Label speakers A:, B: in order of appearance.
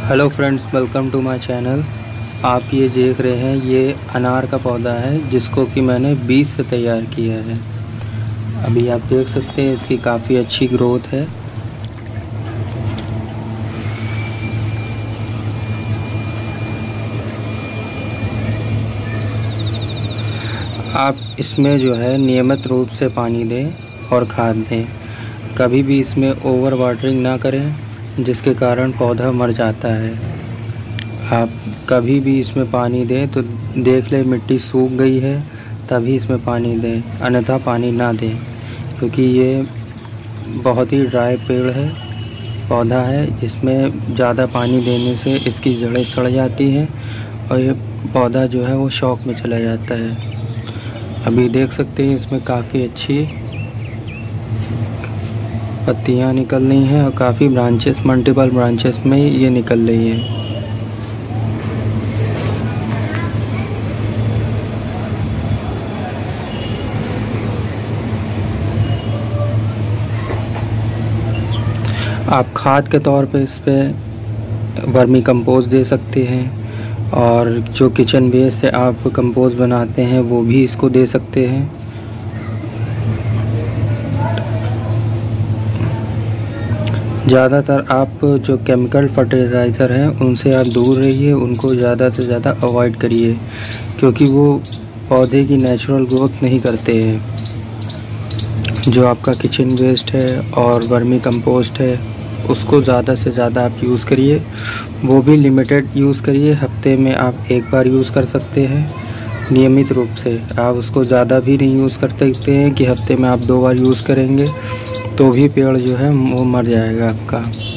A: Hello friends, welcome to my channel. आप ये देख रहे हैं, ये अनार का पौधा है जिसको कि मैंने बीज से तैयार किया है। अभी आप देख सकते हैं इसकी काफ़ी अच्छी ग्रोथ है। आप इसमें जो है नियमित रूप से पानी दें और खाद दें। कभी भी इसमें ओवर वाटरिंग ना करें जिसके कारण पौधा मर जाता है। आप कभी भी इसमें पानी दें तो देख लें मिट्टी सूख गई है तभी इसमें पानी दें, अन्यथा पानी ना दें, क्योंकि ये बहुत ही ड्राई पेड़ है, पौधा है। इसमें ज़्यादा पानी देने से इसकी जड़ें सड़ जाती हैं और ये पौधा जो है वो शॉक में चला जाता है। अभी देख सकते हैं इसमें काफ़ी अच्छी पत्तियां निकल रही हैं और काफ़ी ब्रांचेस, मल्टीपल ब्रांचेस में ये निकल रही हैं। आप खाद के तौर पे इस पे वर्मी कंपोस्ट दे सकते हैं और जो किचन वेस्ट से आप कंपोस्ट बनाते हैं वो भी इसको दे सकते हैं। ज़्यादातर आप जो केमिकल फर्टिलाइज़र हैं उनसे आप दूर रहिए, उनको ज़्यादा से ज़्यादा अवॉइड करिए, क्योंकि वो पौधे की नेचुरल ग्रोथ नहीं करते हैं। जो आपका किचन वेस्ट है और वर्मी कंपोस्ट है उसको ज़्यादा से ज़्यादा आप यूज़ करिए, वो भी लिमिटेड यूज़ करिए। हफ्ते में आप एक बार यूज़ कर सकते हैं नियमित रूप से। आप उसको ज़्यादा भी नहीं यूज़ कर सकते हैं कि हफ्ते में आप 2 बार यूज़ करेंगे तो भी पेड़ जो है वो मर जाएगा आपका।